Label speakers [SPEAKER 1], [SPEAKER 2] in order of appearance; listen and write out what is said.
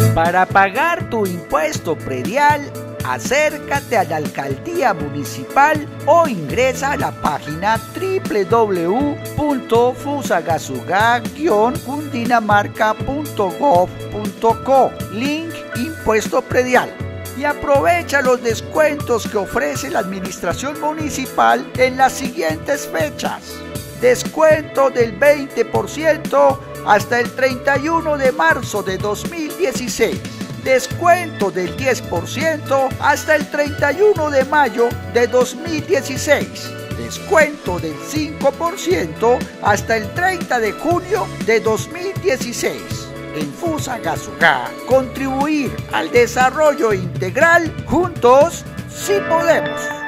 [SPEAKER 1] Para pagar tu impuesto predial, acércate a la alcaldía municipal o ingresa a la página www.fusagasugá-cundinamarca.gov.co, link impuesto predial, y aprovecha los descuentos que ofrece la administración municipal en las siguientes fechas. Descuento del 20% hasta el 31 de marzo de 2016. Descuento del 10% hasta el 31 de mayo de 2016. Descuento del 5% hasta el 30 de junio de 2016. En Fusagasugá, contribuir al desarrollo integral, juntos sí podemos.